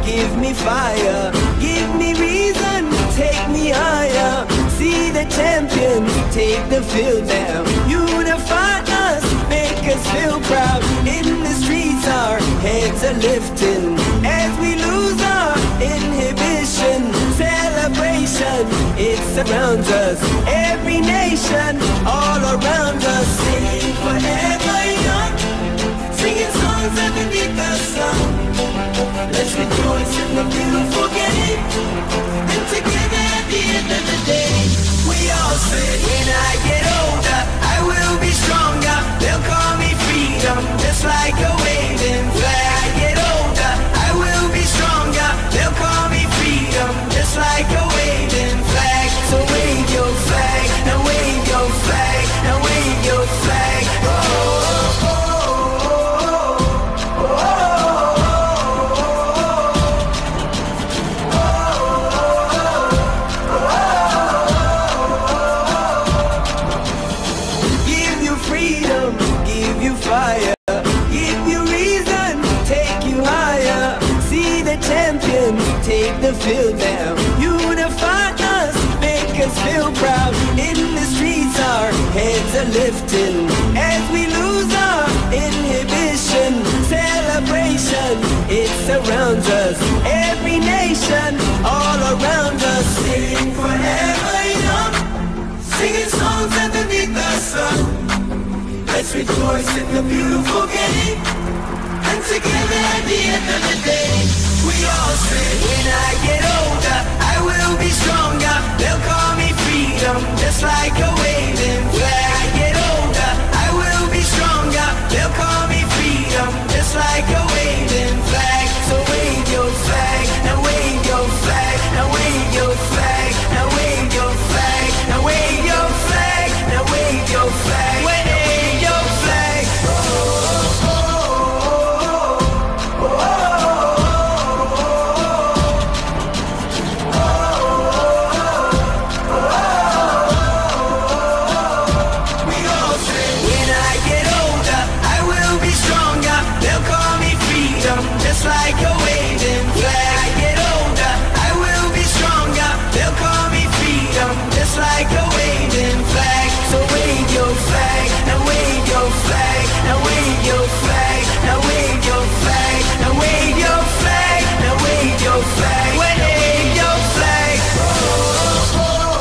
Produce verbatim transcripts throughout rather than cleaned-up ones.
give me fire, give me reason, take me higher. See the champions take the field now. Unify us, make us feel proud. In the streets our heads are lifting as we lose our inhibition. Celebration, it surrounds us. Every nation, all around us. Singing forever young, singing songs underneath the sun. Let's rejoice in the beautiful game, and together at the end of the day, we all say, when I get older, I will be stronger. They'll call me freedom, just like a waving flag. I get older, I will be stronger. They'll call me freedom, just like a waving flag. So wave your flag, now wave your flag, now wave your flag. Oh, oh, oh. Fire, give you reason, take you higher. See the champions take the field now. Unify us, make us feel proud. In the streets our heads are lifting as we lose our inhibition. Celebration, it surrounds us. Every nation, all around us. Singing forever young, singing songs underneath the sun. Let's rejoice in the beautiful game, and together at the end of the day, we all say, when I get older, I will be stronger. They'll call me freedom, just like a waving flag. I get older, I will be stronger. They'll call me freedom, just like a waving flag. So wave your flag, now wave your flag, now wave your flag, now wave your flag, now wave your flag, now wave your flag. Wave your flag. Oh, oh, oh, oh, oh, oh, oh. We all say, when I get older, I will be stronger. They'll call me freedom, just like a waving flag. I get older, I will be stronger. They'll call me freedom, just like a waving flag. So wave your flag, now wave your flag, now wave your flag, now wave your flag, now wave your flag, now wave your flag, wave your flag. Oh, oh,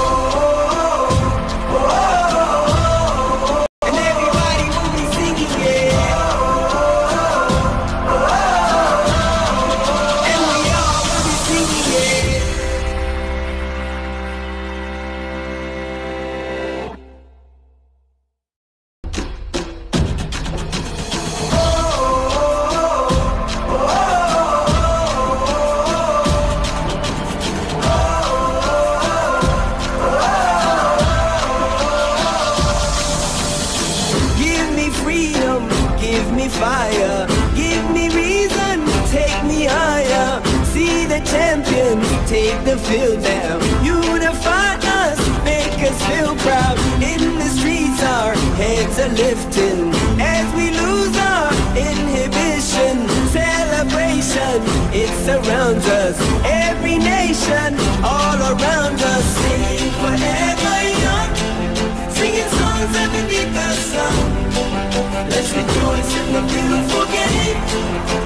oh, oh, oh. And everybody will be singing, yeah. Oh, oh, oh. And we all will be singing, yeah. Fire, give me reason, take me higher. See the champions take the field now. Unify us, make us feel proud. In the streets our heads are lifting as we lose our inhibition. Celebration, it surrounds us. Every nation, all around us. Singing forever young, singing songs underneath the sun. Let's rejoice in the beautiful game,